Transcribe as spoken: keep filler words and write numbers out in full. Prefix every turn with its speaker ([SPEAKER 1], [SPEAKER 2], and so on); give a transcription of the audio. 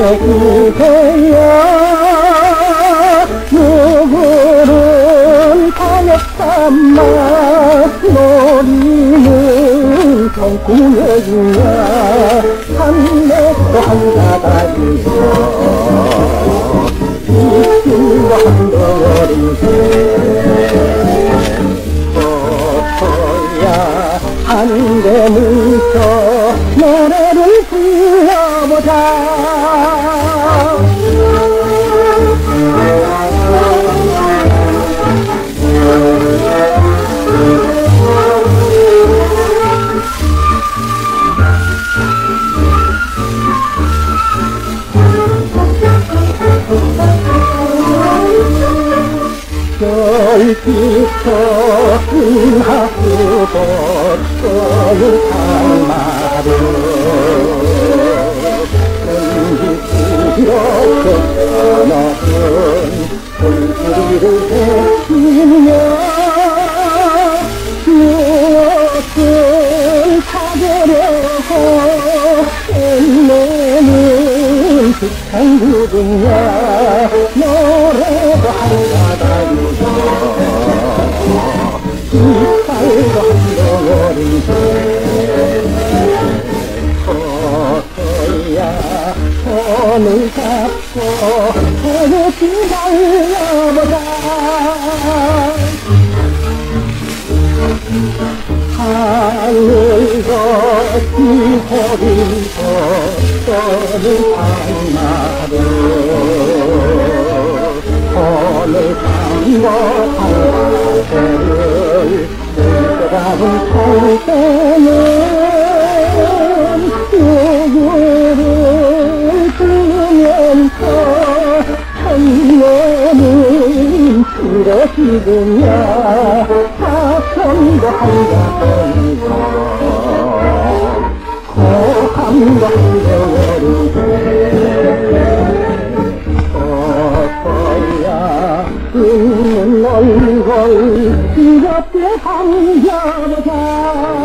[SPEAKER 1] 이제야 누구는 가렸단마 노리는 성구여주냐 한내도 한가닥이서 이친과 한덩어리세 어서야 한대 뭉쳐 노래를 불러보자. 별빛서 은하수도 떠는 산마루 은기스럽게 떠나던 불길을 헤치며 무엇을 찾으려고 애내는 북한 누구냐 노래도 한가닥이서 이빨도 한덩어리세 어서야 손을 잡고 어렵게 달려보자. 하늘도 지소리도 떠는 산마루 오늘 산거 한가세를 물들어가는 통때는 누구를 부르면서 천년은 길어지느냐 사선도 한가운데 고함도 한덩어리세 어서야 웃는 얼굴 이렇게 반겨보자.